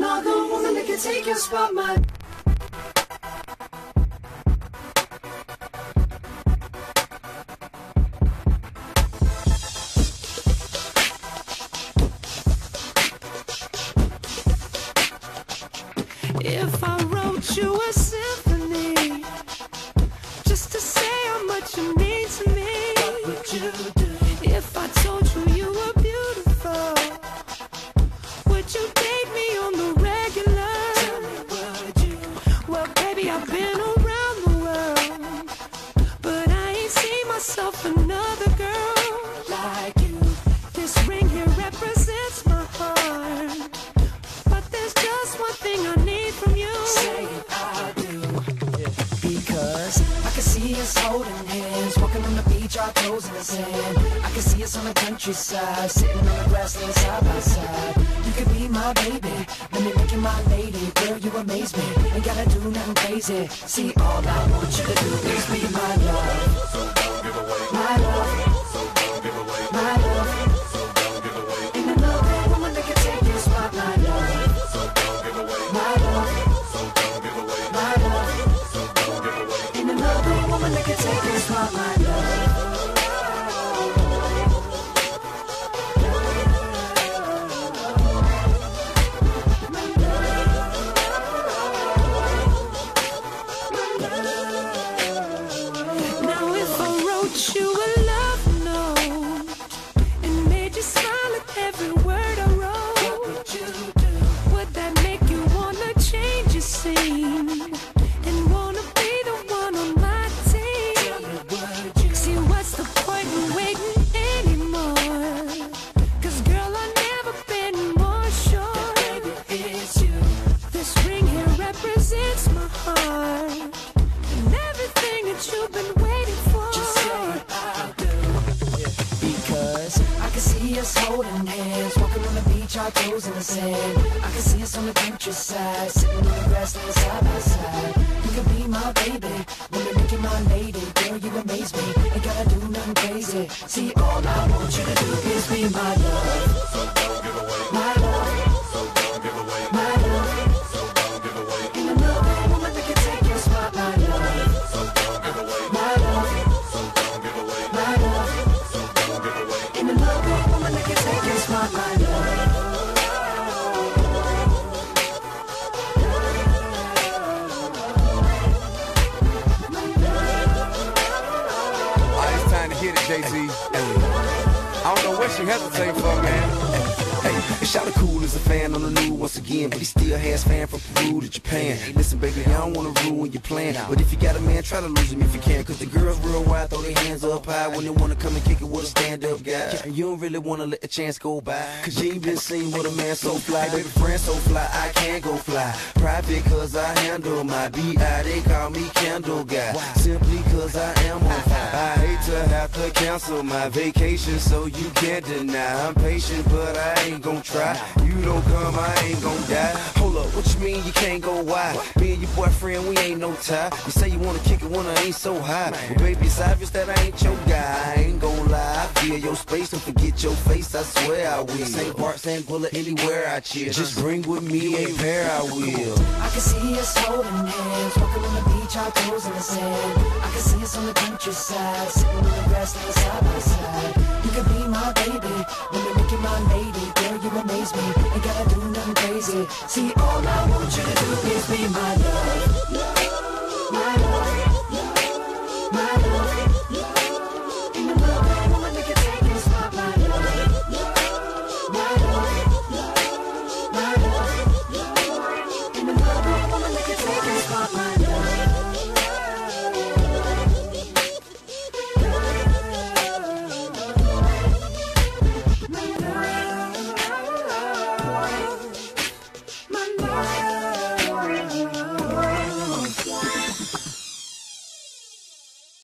another woman that can take your spot, my. If I wrote you a symphony just to say how much you mean to me, What would you do? if I told you you were beautiful, would you date me on the regular? Tell me, would you? Well, baby, I've been around the world, but I ain't seen myself another girl Like you. This ring here represents my heart, but there's just one thing I need from you. Say I do. Because I can see us holding hands, walking on the beach, our toes in the sand. I can see us on the countryside, sitting on the grassland side by side. You could be my baby, let me make you my lady. Girl, you amaze me, ain't gotta do nothing crazy. See, all I want you to do is be my love. My love. My love. Ain't another woman that can take your spot, my love. My love. My love. Ain't another woman that can take your spot, my love. Now if I wrote you a love note and made you smile at every word I wrote, What would you do? would that make you wanna change your scene and wanna be the one on my Tell team? me, would you? See, what's the point in waiting anymore? 'Cause girl, I've never been more sure. Baby, it's you. This ring here represents my heart and everything that you've been waiting for. Just say I do. Because I can see us holding hands, walking on the beach, our toes in the sand. I can see us on the countryside, sitting on the grassland side by side. You can be my baby, let me make you my lady. Girl, you amaze me, ain't gotta do nothing crazy. See, all I want you to do is be my love. My love. My love. Ain't another woman that can take your spot, my love. My love. My love. Ain't another woman that can take your spot, my love. Oh, it's time to hit it, Jay-Z. I don't know what she hesitating for, man. Hey, Shawty cool as a fan on the news once again, but he still has fan from Peru to Japan. Listen, baby, I don't wanna ruin your plan, but if you got a man, try to lose him if you can. 'Cause the girls real wide, throw their hands up high when they wanna come and kick it with a stand-up guy. And you don't really wanna let the chance go by, 'cause you ain't been seen with a man so fly. Baby, friend so fly, I can't go fly. Private 'cause I handle my B.I. They call me Candle Guy, simply 'cause I am on fire. I hate to have to cancel my vacation, so you can't deny. I'm patient, but I ain't gon' try. You don't come, I ain't gon' die. Hold up, what you mean you can't go wide? Me and your boyfriend, we ain't no tie. You say you wanna kick it when I ain't so high. Well, baby, it's obvious that I ain't your guy. I ain't gon' lie, I feel your space and forget your face, I swear I will. St. Bart, St. Bullet, anywhere I chill. Just bring with me a pair, I will. I can see us holding hands, walking on the beach, our toes in the sand. I can see us on the countryside, sitting on the grassland side by side. You can be my baby, let me make you my lady. Girl, you amaze me, ain't gotta do nothing crazy. See, all I want you to do is be my love. My love.